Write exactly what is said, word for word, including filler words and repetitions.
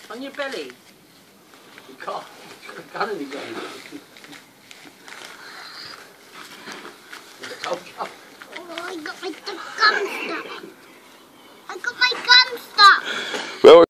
On your belly. You can't. You've got a gun in your belly.